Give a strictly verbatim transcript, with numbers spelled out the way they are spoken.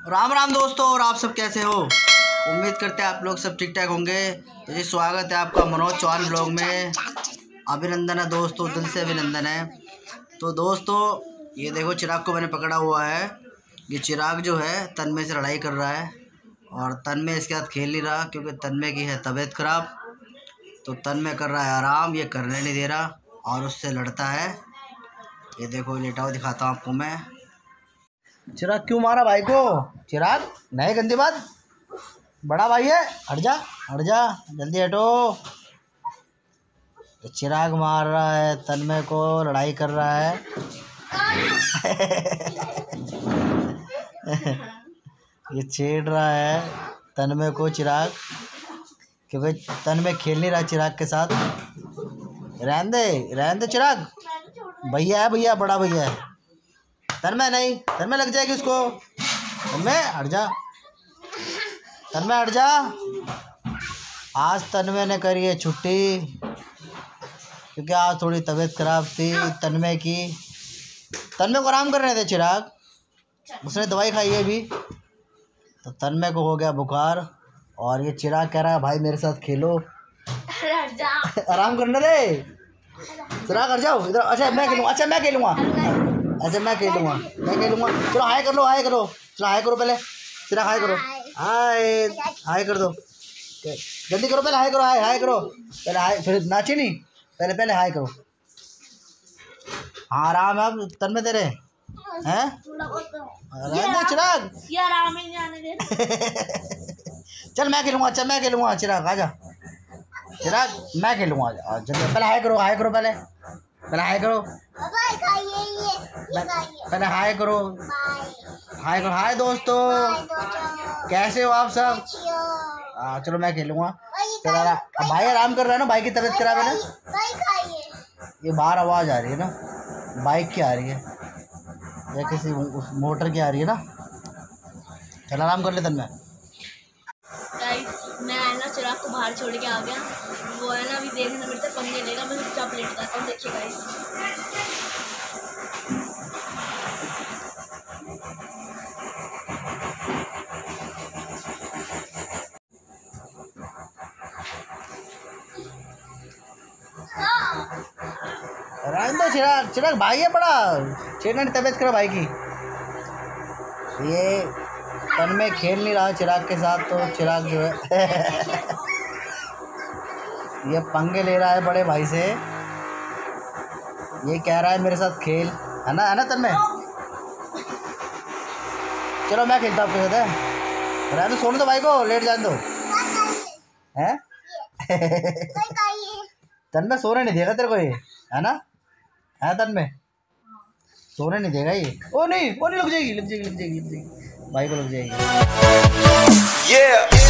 राम राम दोस्तों, और आप सब कैसे हो? उम्मीद करते हैं आप लोग सब ठीक ठाक होंगे। तो जी स्वागत है आपका मनोज चौहान ब्लॉग में। अभिनंदन है दोस्तों, दिल से अभिनंदन है। तो दोस्तों ये देखो चिराग को मैंने पकड़ा हुआ है। ये चिराग जो है तन्मय से लड़ाई कर रहा है और तन्मय इसके साथ खेल नहीं रहा क्योंकि तन्मय की है तबीयत खराब। तो तन्मय कर रहा है आराम, ये करने नहीं दे रहा और उससे लड़ता है। ये देखो लेटा हुआ दिखाता हूँ आपको मैं। चिराग क्यों मारा भाई को? चिराग नहीं, गंदी बात, बड़ा भाई है, हट जा हट जा, जल्दी हटो। चिराग मार रहा है तन्मय को, लड़ाई कर रहा है। ये छेड़ रहा है तन्मय को चिराग, क्योंकि तन्मय खेल नहीं रहा चिराग के साथ। रहने दे रहने दे चिराग, भैया है भैया, बड़ा भैया है। तन्मय नहीं, तन्मय लग जाएगी उसको। तन्मय हट जा, तन्मय हट जा। आज तन्मय ने करी है छुट्टी क्योंकि आज थोड़ी तबीयत खराब थी तन्मय की। तन्मय को आराम करने दे चिराग, उसने दवाई खाई है अभी। तो तन्मय को हो गया बुखार और ये चिराग कह रहा है भाई मेरे साथ खेलो। आराम करने दे चिराग, हट जाओ इधर। अच्छा मैं खेलूँगा, अच्छा मैं खेलूँगा, अच्छा मैं खेलूँगा मैं खेलूँगा चलो हाय कर लो, हाय करो, चलो हाय करो पहले। चिराग हाय करो, हाय हाय कर दो, जल्दी करो पहले, हाय करो, हाय हाय करो पहले, हाय फिर नाचे नहीं, पहले पहले हाय करो। हाँ आराम है अब तन्मय तेरे हैं। चिराग ये आराम ही नहीं आने दे। चल मैं खेलूँगा, अच्छा मैं खेलूँगा। चिराग आजा, चिराग मैं खेलूँगा, जल्दी पहले हाय करो, हाय करो पहले पहले हाय करो, पहले हाय करो, हाय करो। हाय दोस्तों, कैसे हो आप सब? हाँ चलो मैं खेलूँगा। चलो अब भाई आराम कर रहा है ना, भाई की तबीयत खराब है ना। ये बाहर आवाज़ आ रही है ना, बाइक की आ रही है या किसी उस मोटर की आ रही है ना। चल आराम कर ले तन्मय। मैं है ना चिराग को बाहर छोड़ के आ गया, वो है ना अभी देखना मेरे से पंगे लेगा, मैं चुपचाप लेट जाता हूँ। देखिए गाइस रहने दो चिराग, चिराग भाई है बड़ा, छेड़ने की तबीयत खराब भाई की। ये तन्मय खेल नहीं रहा चिराग के साथ, तो चिराग जो है ये पंगे ले रहा है बड़े भाई से। ये कह रहा है मेरे साथ खेल, है ना, है ना तन्मय? चलो मैं खेलता हूँ आपके साथ, है रहने दो, सोने दो भाई को, लेट जाने दो। हैं तन्मय सोने नहीं देगा तेरे को ये, है ना, है तन्मय? सोने नहीं देगा ये। ओ नहीं, ओ नहीं, लग जाएगी लग जाएगी लग जाएगी लग जाएगी भाई को लग जाएगी। yeah.